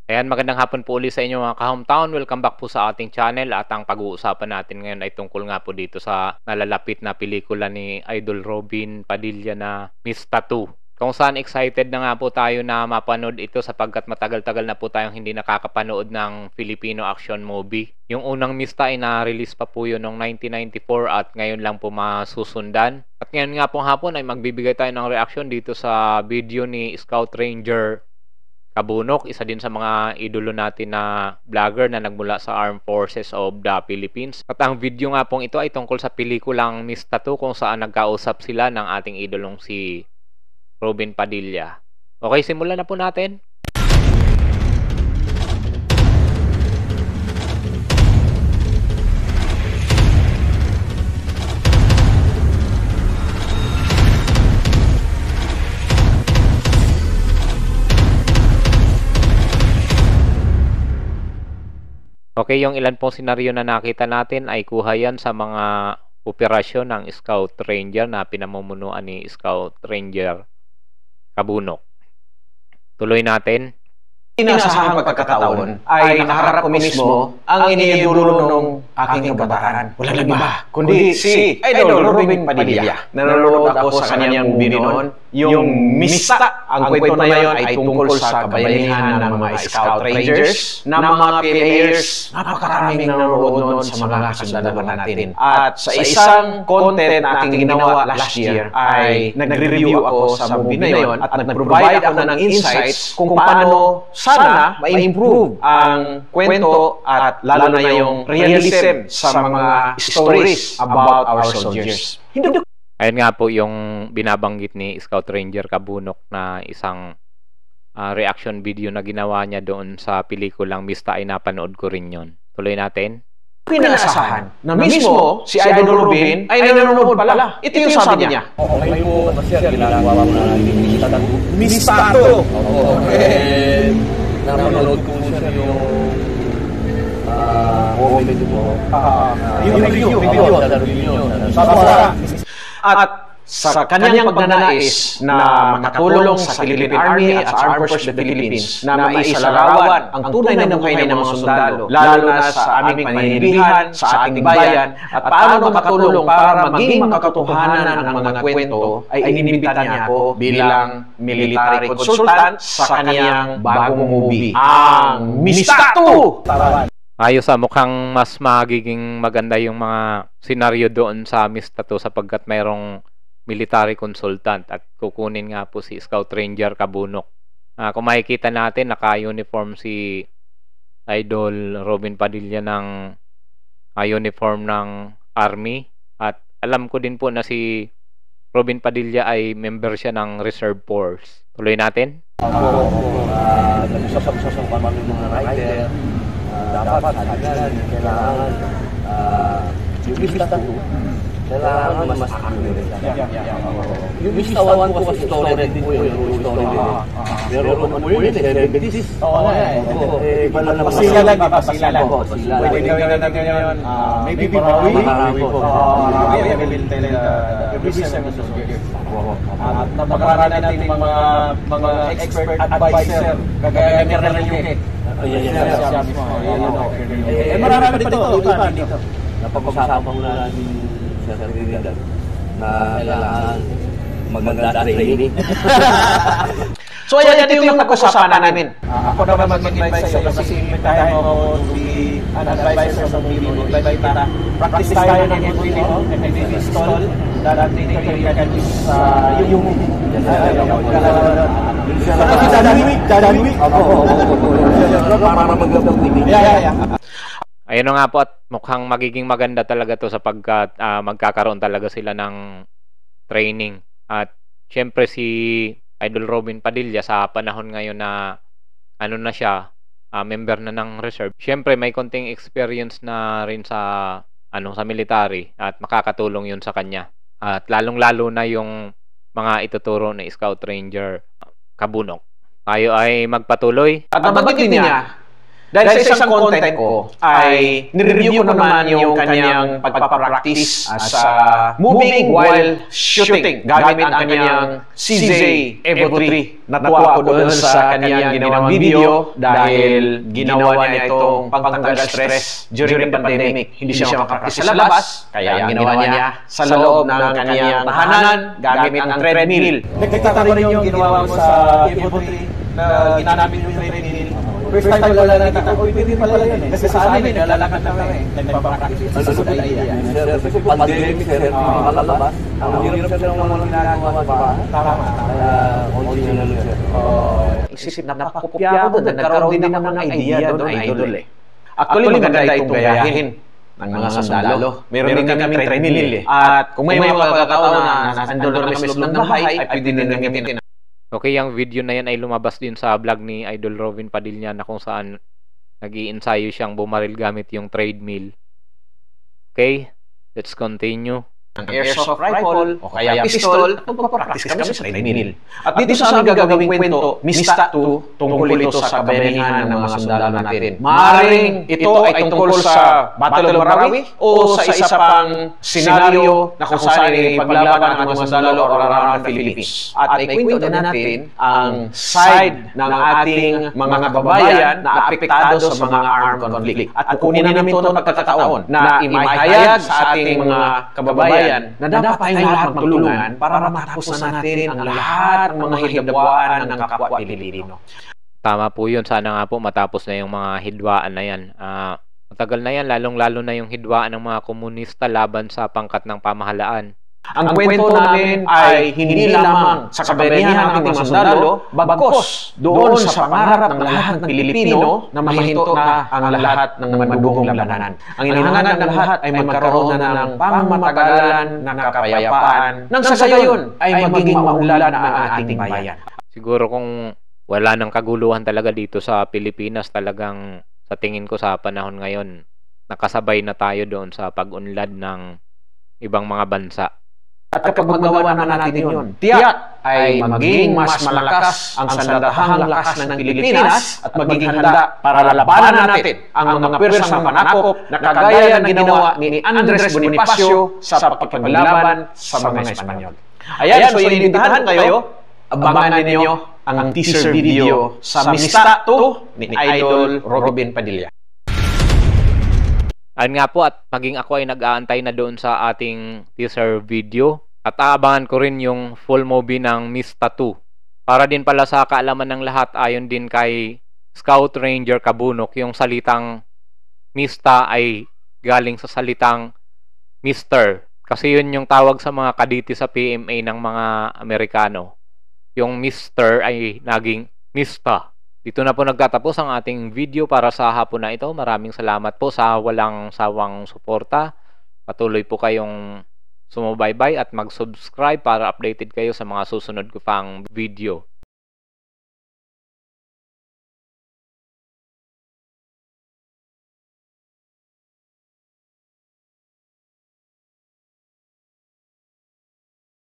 Ayan, magandang hapon po ulit sa inyo mga ka-hometown. Welcome back po sa ating channel at ang pag-uusapan natin ngayon ay tungkol nga po dito sa nalalapit na pelikula ni Idol Robin Padilla na Miss Tattoo. Kung saan excited na nga po tayo na mapanood ito sapagkat matagal-tagal na po tayong hindi nakakapanood ng Filipino action movie. Yung unang Mista ay na-release pa po yun noong 1994 at ngayon lang po masusundan. At ngayon nga po hapon ay magbibigay tayo ng reaction dito sa video ni Scout Ranger Kabunok, isa din sa mga idolo natin na vlogger na nagmula sa Armed Forces of the Philippines. At ang video nga pong ito ay tungkol sa pelikulang Miss Tattoo kung saan nagkausap sila ng ating idolong si Robin Padilla. Okay, simulan na po natin. Okay, yung ilan pong senaryo na nakita natin ay kuha yan sa mga operasyon ng Scout Ranger na pinamumunuan ni Scout Ranger Kabunok. Tuloy natin. Inasahang pagkakataon ay nakaharap ko mismo ang iniidolo nung aking kabataan. Walang iba, kundi si Idol Robin Padilla. Nanonood ako sa kanyang movie noon, yung Mista. Ang kwento na yon ay tungkol sa kabayanihan ng mga Scout Rangers, ng mga PMAers. Napakaraming nanonood noon sa mga kasundaluhan natin. At sa isang content na aking ginawa last year ay nagre-review ako sa movie na yon at nag-provide ako ng insights kung paano sana ma-improve ang kwento at lalo na yung realism sa mga stories about our soldiers. Ayun nga po yung binabanggit ni Scout Ranger Kabunok na isang reaction video na ginawa niya doon sa pelikulang Mista ay napanood ko rin yon. Tuloy natin. Pinaasahan na mismo si Idol Robin ay nanonood pala. Ito yung sabi niya. Okay po, sir, ginagawa mo na Mistato. Napanood ko sir yung comment mo. Yung review. At sa kanyang pagnanais na makatulong sa Philippine Army at sa Armed Forces of the Philippines na maisalarawan ang tunay na buhay ng mga sundalo, lalo na sa aming panindihan, sa ating bayan, at paano makatulong para maging makatotohanan ang mga kwento, ay inimbita niya ako bilang military consultant sa kanyang bagong movie, ang Mistato! Ayos, mukhang mas magiging maganda yung mga senaryo doon sa Miss Tattoo sapagkat mayroong military consultant at kukunin nga po si Scout Ranger Kabunok. Kung makikita natin, naka-uniform si Idol Robin Padilla ng uniform ng Army at alam ko din po na si Robin Padilla ay member siya ng Reserve Force. Tuloy natin. Nag-usap-usap kami ng mga rider. Dapat kailangan yung Mistato, kailangan mas accurate. Yung Mistawan ko kasi story din po yung story din. Pero kung mo yun, diabetes. Oo nga eh. Pasila lang. Pwede gawin natin yun. Maybe Marawi po. Marawi, I will tell every system is okay. At napakaraan natin mga expert advisor, kagaya ni Colonel Yuke. Marami pa dito. Napag-usapan ko na natin sa sarili na kailangan maganda training. So ayan, ito yung pag-usapan namin. Ako naman mag-advise sa'yo kasi invitahan mo to be an advisor sa movie. Invite kita. Practice tayo ng movie mo. Maybe install that later you can use yung movie. Kasi Danwick. Para mag-upload TV. Ayun nga po at mukhang magiging maganda talaga to sapagkat magkakaroon talaga sila ng training. At syempre si Idol Robin Padilla sa panahon ngayon na ano na siya, member na ng reserve. Syempre may konting experience na rin sa sa military at makakatulong 'yun sa kanya. At lalong-lalo na yung mga ituturo na Scout Ranger Kabunok. Tayo ay magpatuloy. At nabanggit niya Dahil sa isang content ko, ay nireview ko naman yung kanyang pagpapractice sa moving while shooting gamit ang kanyang CJ Evo 3. Natuwa ako doon sa kanyang ginawang video dahil ginawa niya itong pangtanggal stress during the pandemic. Hindi siya makapractice sa labas, kaya ang ginawa niya sa loob ng kanyang tahanan gamit ang treadmill. Nakita ko rin yung ginawa mo sa Evo 3 na ginamit yung treadmill. First time ko lang nakita ko, pwede pala yun eh. Kasi sa amin, nalalakad na kami. Nagpapractice. Ang good idea. Kasi pandemic, sir, malalabas. Ang hirap sir ng mga ginagawa pa. Tama. Kaya, original, sir. Isip na napakopya ako doon. Nagkaroon din naman ng idea doon, idol eh. Actually, maganda itong gayahin ng mga sundalo. Meron din kami treadmill eh. At kung may mga pagkakataon na nandun na kami sa loob ng bahay, ay pwede din gamitin. Okay, yung video na yan ay lumabas din sa vlog ni Idol Robin Padilla na kung saan nag-i-ensayo siyang bumaril gamit yung treadmill. Okay, let's continue. Ang airsoft rifle o kaya pistol, magpapractice kami sa treadmill. At dito sa aming gagawing kwento, Mista 2, tungkol ito sa kabayanihan ng mga sundalo natin. Maaring ito ay tungkol sa Battle of Marawi o sa isa pang senaryo na kung saan ay paglaban ng mga sundalo around the Philippines. At ikwento din natin ang side ng ating mga kababayan na apektado sa mga armed conflict. At kukunin namin ito ng pagkakataon na imaihayag sa ating mga kababayan na dapat tayong lahat magtulungan para matapos na natin ang lahat ng mga hidwaan ng kapwa Pilipino. Tama po yun. Sana nga po matapos na yung mga hidwaan na yan. Matagal na yan, lalong-lalo na yung hidwaan ng mga komunista laban sa pangkat ng pamahalaan. Ang kwento namin ay hindi lamang sa kabayanihan ng mga sundalo, bagkus doon sa pangarap ng lahat ng Pilipino na mahinto na ang lahat ng madugong labanan. Ang hinahangan ng lahat ay magkaroon na ng pangmatagalan ng kapayapaan nang sa gayon ay magiging maunlad na ang ating bayan. Siguro kung wala nang kaguluhan talaga dito sa Pilipinas, talagang sa tingin ko sa panahon ngayon, nakasabay na tayo doon sa pag-unlad ng ibang mga bansa. At kapag magawa na natin yun, tiyak ay magiging mas malakas ang sandatahang lakas ng Pilipinas at magiging handa para labanan natin ang mga pwersang manakop na kagaya ng ginawa ni Andres Bonifacio sa pakikipaglaban sa mga Espanyol. Ayan, so inibitahan kayo, abangan ninyo ang teaser video sa Mista 2 ni Idol Robin Padilla. Ayun nga po, at maging ako ay nag-aantay na doon sa ating teaser video. At aabangan ko rin yung full movie ng Mista 2. Para din pala sa kaalaman ng lahat, ayon din kay Scout Ranger Kabunok, yung salitang Mista ay galing sa salitang Mister. Kasi yun yung tawag sa mga kaditi sa PMA ng mga Amerikano. Yung Mister ay naging Mista. Dito na po nagtatapos ang ating video para sa hapon na ito. Maraming salamat po sa walang sawang suporta. Patuloy po kayong sumubaybay at mag-subscribe para updated kayo sa mga susunod ko pang video.